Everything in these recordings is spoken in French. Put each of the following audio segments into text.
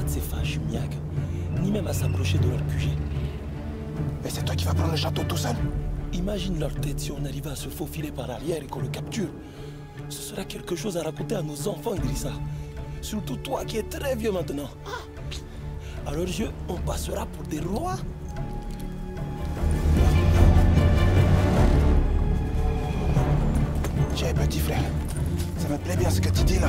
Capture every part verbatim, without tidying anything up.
pas de ces fâches, Miag, ni même à s'approcher de leur Q G. Et c'est toi qui vas prendre le château tout seul? Imagine leur tête si on arrivait à se faufiler par arrière et qu'on le capture. Ce sera quelque chose à raconter à nos enfants, Idrissa. Surtout toi qui es très vieux maintenant. À leurs yeux, on passera pour des rois. Tiens, petit frère, ça me plaît bien ce que tu dis là.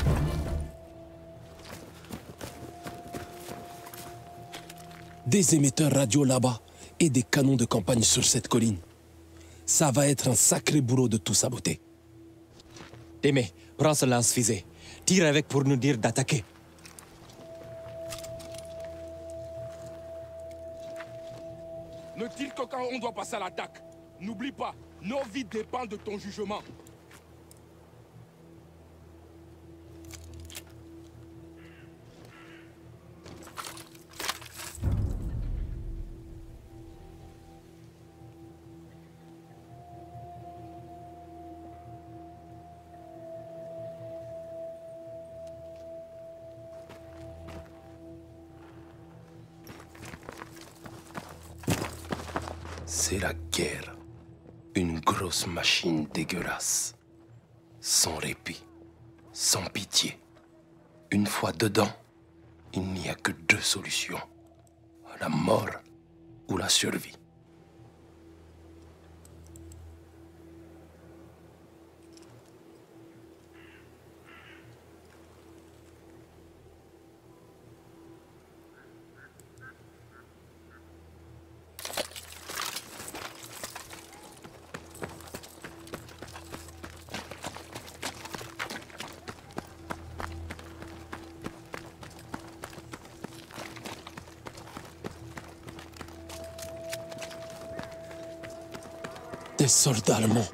Des émetteurs radio là-bas et des canons de campagne sur cette colline. Ça va être un sacré boulot de tout saboter. Témé, prends ce lance-fusée. Tire avec pour nous dire d'attaquer. Ne tire que quand on doit passer à l'attaque. N'oublie pas, nos vies dépendent de ton jugement. C'est la guerre. Une grosse machine dégueulasse. Sans répit, sans pitié. Une fois dedans, il n'y a que deux solutions. La mort ou la survie. Des soldats allemands.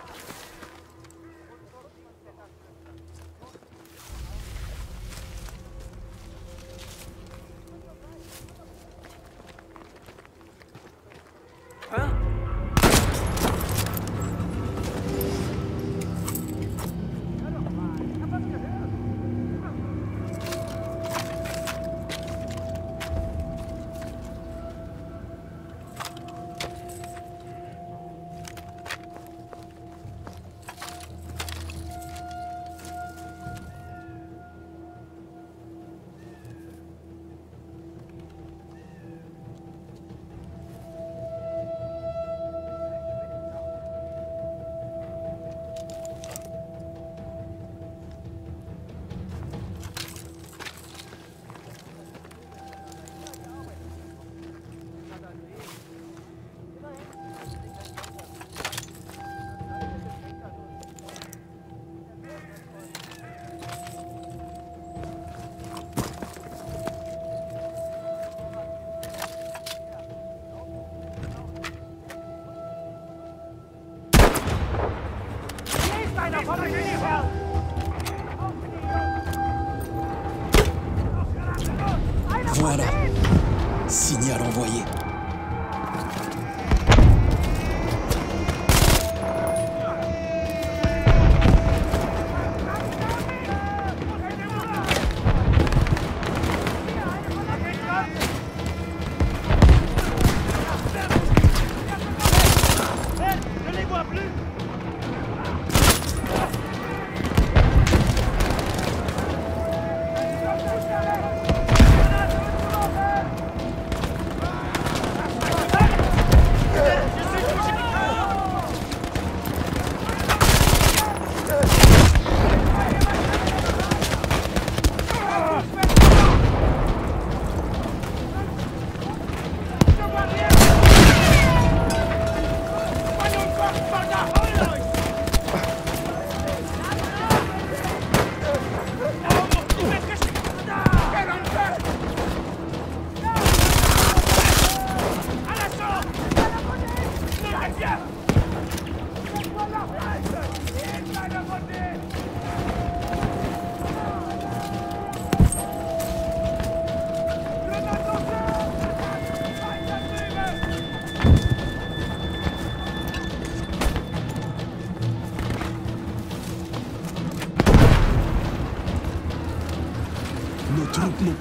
Voilà. Signal envoyé.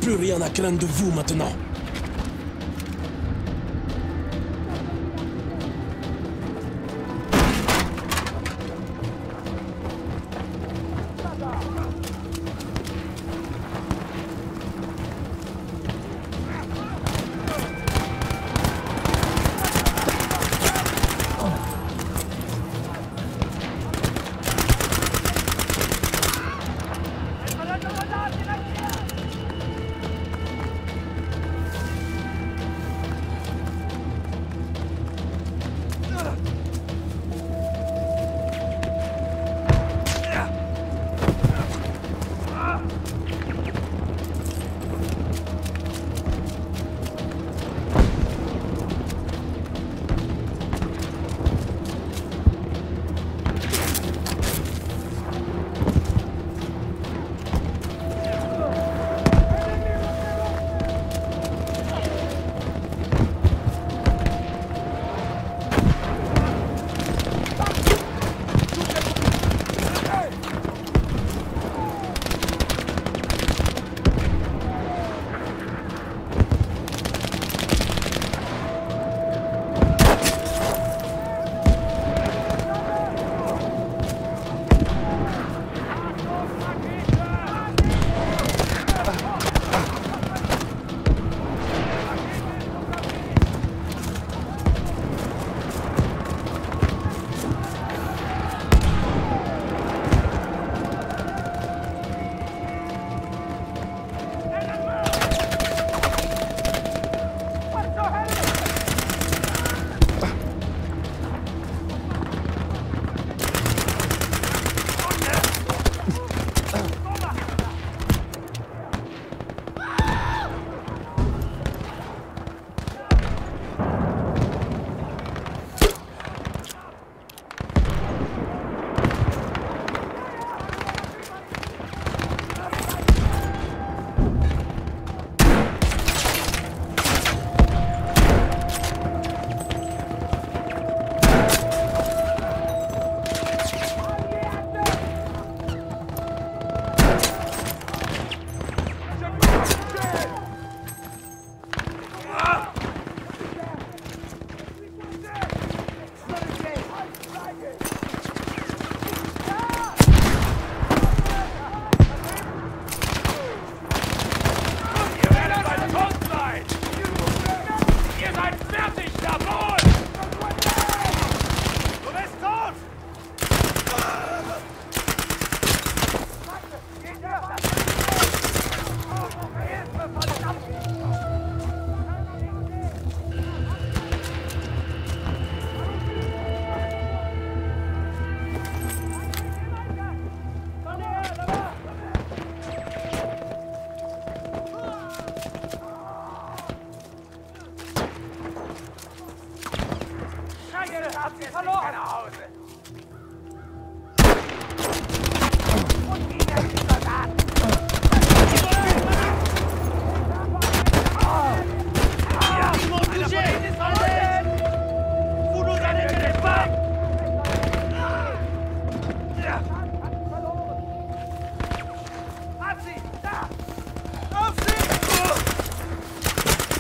plus rien à craindre de vous maintenant.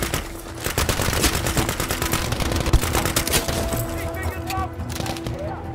Yeah.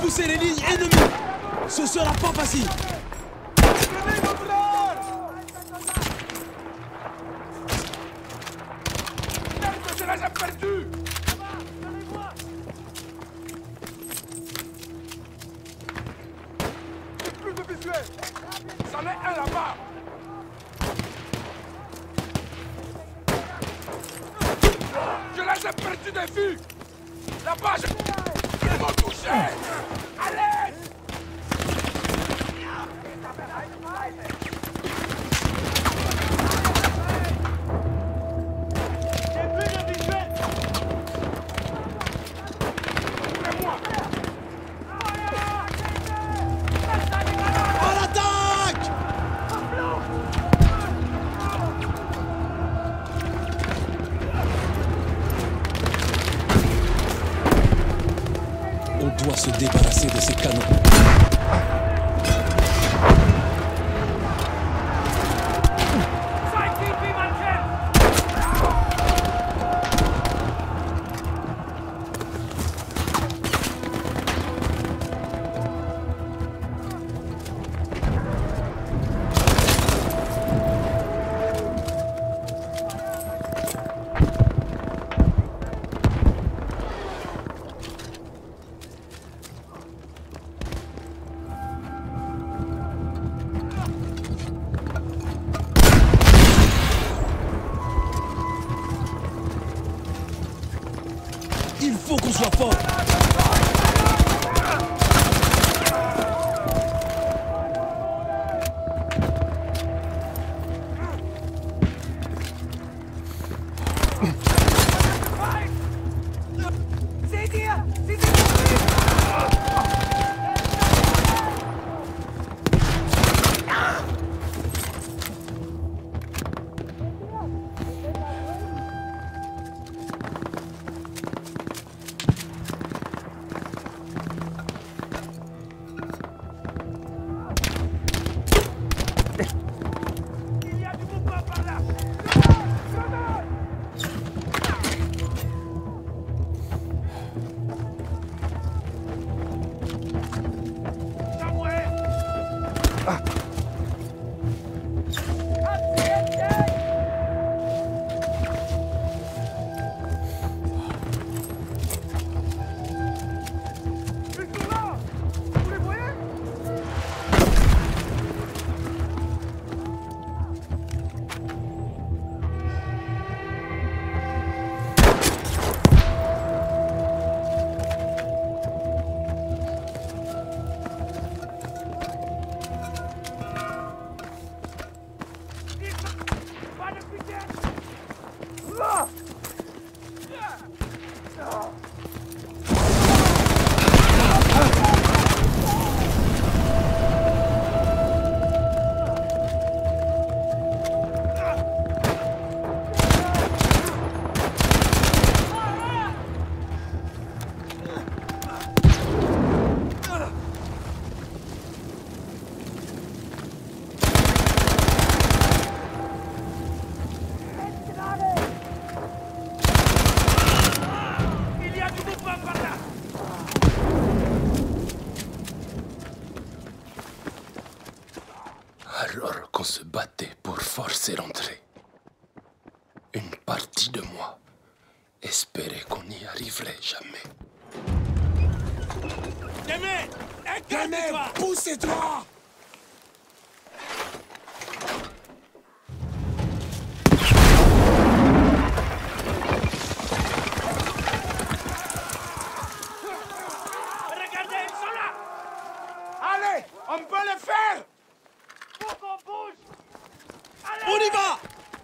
repousser les lignes ennemies. Ce sera pas facile. Je les ai perdus. Plus de visuel. C'en est un là-bas. Je les ai perdus de vue. Là-bas, je... Ils m'ont touché. Allez. On doit se débarrasser de ces canons. Il faut qu'on soit fort. Alors qu'on se battait pour forcer l'entrée, une partie de moi espérait qu'on n'y arriverait jamais. Démé, écarte-toi, poussez-toi. Regardez, ils sont là. Allez, on peut le faire. Faut qu'on bouge. Allez. On y va.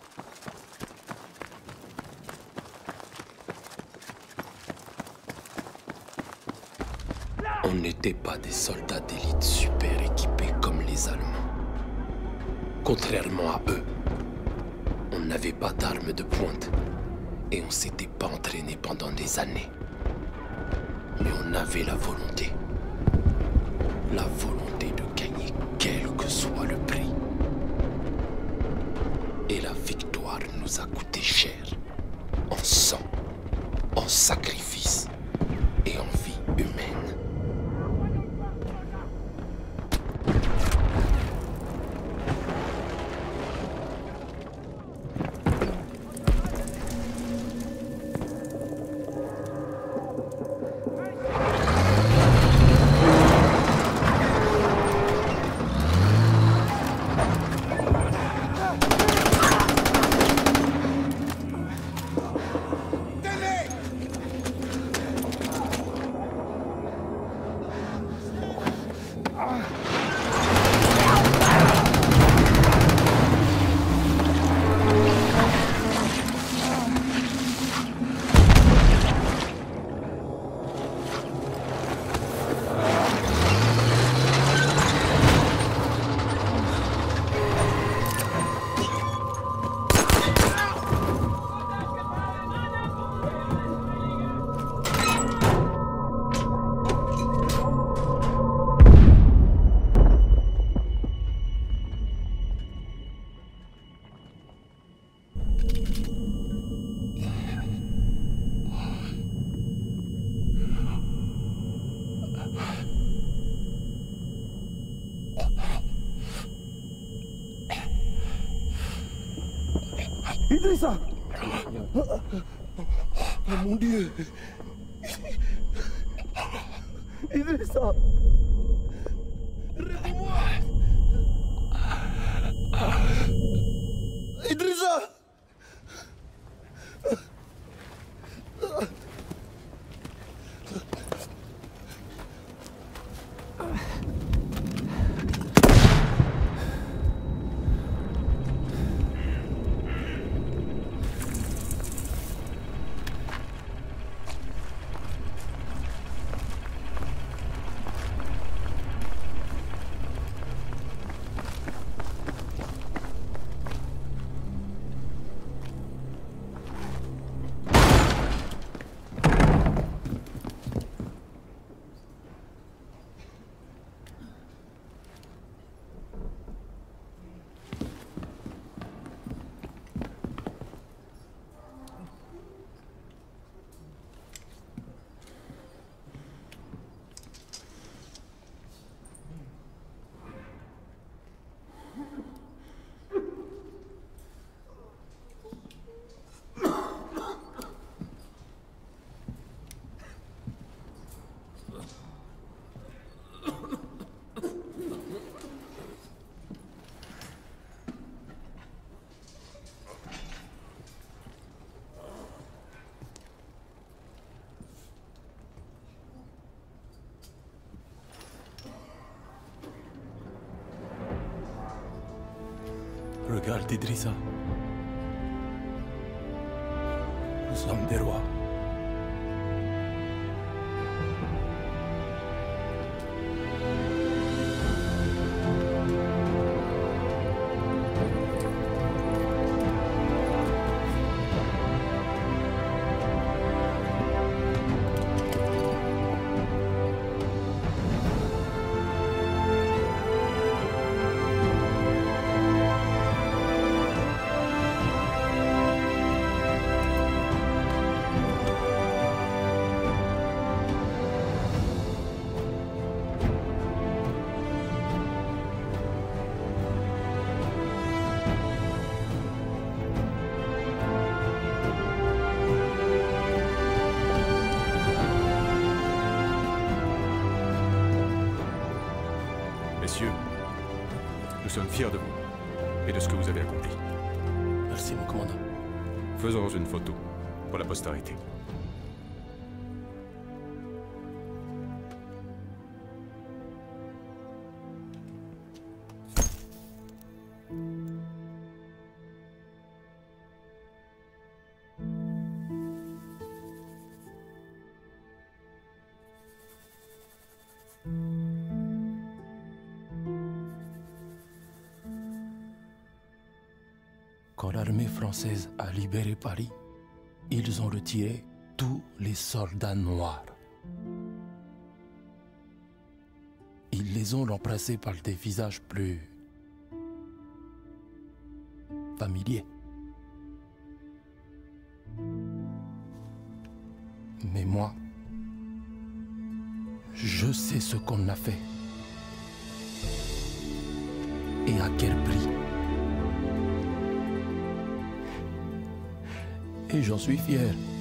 On n'était pas des soldats d'élite super équipés comme les Allemands. Contrairement à eux, on n'avait pas d'armes de pointe et on s'était pas entraîné pendant des années. Mais on avait la volonté. La volonté de gagner quel que soit le prix. Et la victoire nous a coûté cher. En sang, en sacrifice et en vie humaine. Idrissa! Oh mon Dieu! Idrissa! Réveille-moi! Idrissa! Regarde Idrissa. Nous sommes des rois. Messieurs, nous sommes fiers de vous et de ce que vous avez accompli. Merci, mon commandant. Faisons une photo pour la postérité. Quand l'armée française a libéré Paris, ils ont retiré tous les soldats noirs. Ils les ont remplacés par des visages plus familiers. Mais moi, je sais ce qu'on a fait. Et à quel prix. Et j'en suis fier.